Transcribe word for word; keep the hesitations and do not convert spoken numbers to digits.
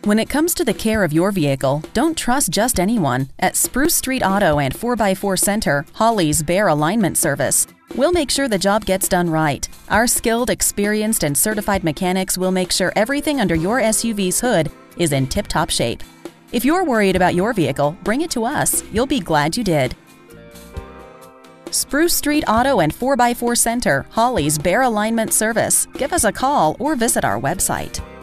When it comes to the care of your vehicle, don't trust just anyone. At Spruce Street Auto and four by four Center, Hawley's Bare Alignment Service, we'll make sure the job gets done right. Our skilled, experienced, and certified mechanics will make sure everything under your S U V's hood is in tip-top shape. If you're worried about your vehicle, bring it to us. You'll be glad you did. Spruce Street Auto and four by four Center, Hawley's Bare Alignment Service. Give us a call or visit our website.